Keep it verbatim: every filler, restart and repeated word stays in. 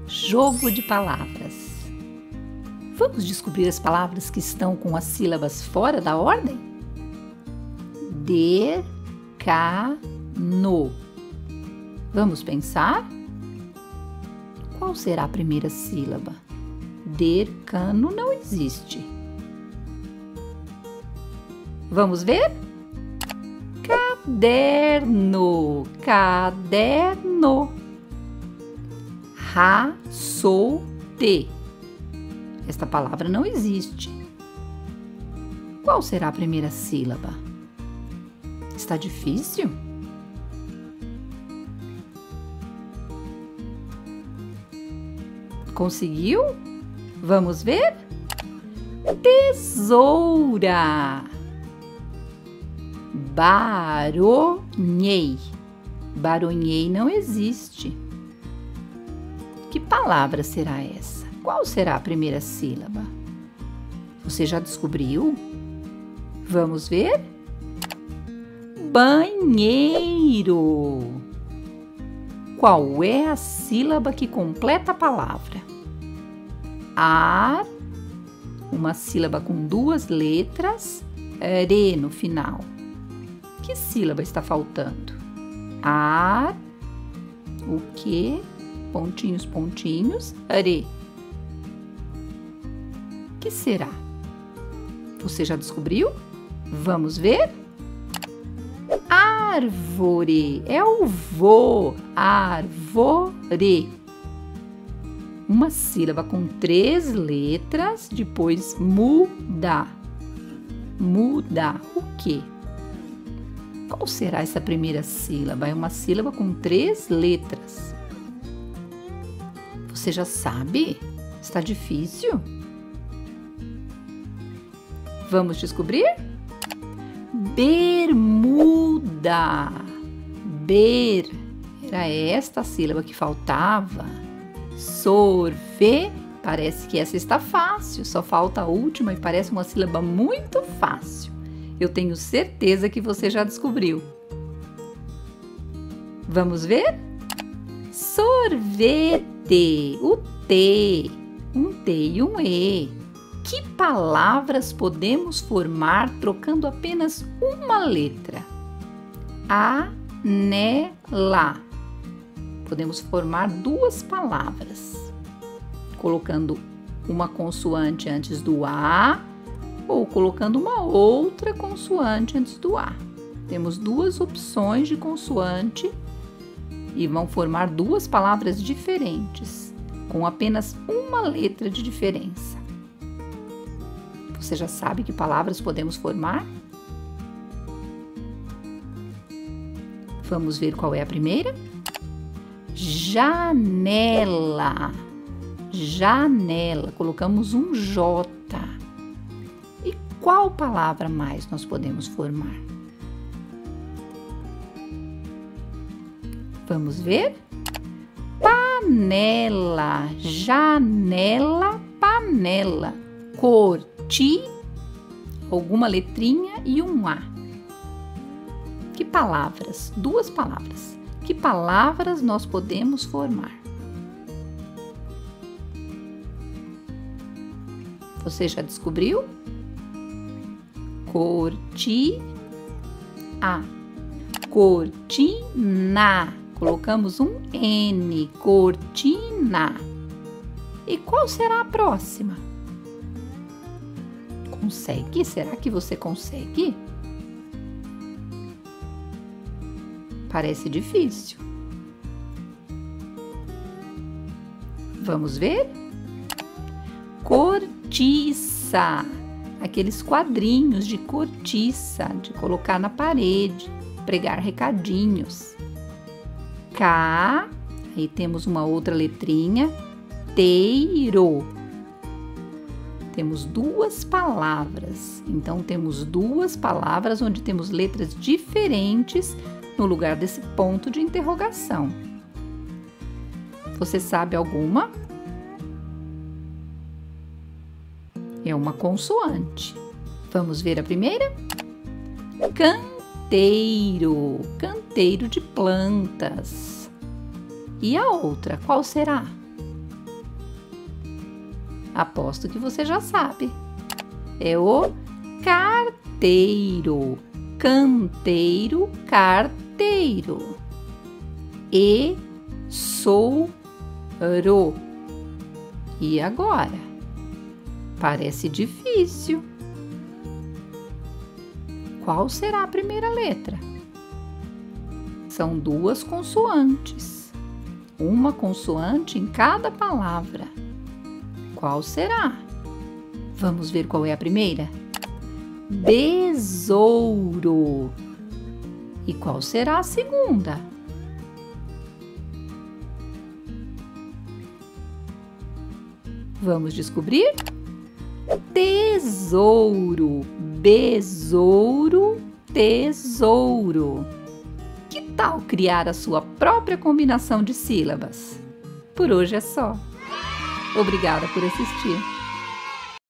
Jogo de palavras. Vamos descobrir as palavras que estão com as sílabas fora da ordem? Der, ca, no. Vamos pensar? Qual será a primeira sílaba? Der, cano não existe. Vamos ver? Caderno, caderno. Ra, sou, te. Esta palavra não existe. Qual será a primeira sílaba? Está difícil? Conseguiu? Vamos ver? Tesoura. Baronhei. Baronhei não existe. Que palavra será essa? Qual será a primeira sílaba? Você já descobriu? Vamos ver? Banheiro. Qual é a sílaba que completa a palavra? Ar, uma sílaba com duas letras, re no final. Que sílaba está faltando? Ar, o que? Pontinhos, pontinhos, re. Que será? Você já descobriu? Vamos ver? Árvore. É o vô. Árvore. Uma sílaba com três letras, depois muda. Muda. O quê? Qual será essa primeira sílaba? É uma sílaba com três letras. Você já sabe? Está difícil? Vamos descobrir? Bermuda. Ber. Era esta a sílaba que faltava. Sorver. Parece que essa está fácil. Só falta a última e parece uma sílaba muito fácil. Eu tenho certeza que você já descobriu. Vamos ver? Sorvete. O T. Um T e um E. Que palavras podemos formar trocando apenas uma letra? Anela. Podemos formar duas palavras, colocando uma consoante antes do A ou colocando uma outra consoante antes do A. Temos duas opções de consoante e vão formar duas palavras diferentes, com apenas uma letra de diferença. Você já sabe que palavras podemos formar? Vamos ver qual é a primeira? Janela. Janela. Colocamos um J. E qual palavra mais nós podemos formar? Vamos ver? Panela. Janela, panela. Corti, alguma letrinha e um A. Que palavras? Duas palavras. Que palavras nós podemos formar? Você já descobriu? Corti, A. Cortina. Colocamos um N. Cortina. E qual será a próxima? Consegue? Será que você consegue? Parece difícil. Vamos ver? Cortiça. Aqueles quadrinhos de cortiça, de colocar na parede, pregar recadinhos. K. Aí temos uma outra letrinha. Teiro. Temos duas palavras, então temos duas palavras onde temos letras diferentes no lugar desse ponto de interrogação. Você sabe alguma? É uma consoante. Vamos ver a primeira? Canteiro, canteiro de plantas. E a outra, qual será? Aposto que você já sabe. É o carteiro. Canteiro, carteiro. E sou ro. E agora? Parece difícil. Qual será a primeira letra? São duas consoantes. Uma consoante em cada palavra. Qual será? Vamos ver qual é a primeira? Besouro. E qual será a segunda? Vamos descobrir? Tesouro. Besouro, tesouro. Que tal criar a sua própria combinação de sílabas? Por hoje é só. Obrigada por assistir.